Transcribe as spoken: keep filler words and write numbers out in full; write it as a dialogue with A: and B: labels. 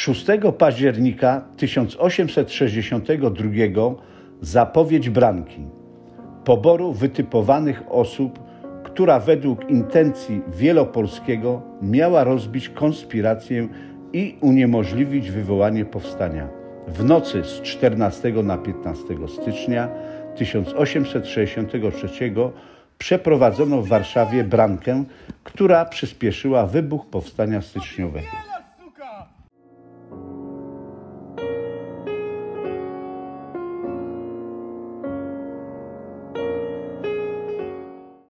A: szóstego października tysiąc osiemset sześćdziesiątego drugiego zapowiedź Branki, poboru wytypowanych osób, która według intencji Wielopolskiego miała rozbić konspirację i uniemożliwić wywołanie powstania. W nocy z czternastego na piętnastego stycznia tysiąc osiemset sześćdziesiątego trzeciego przeprowadzono w Warszawie Brankę, która przyspieszyła wybuch powstania styczniowego.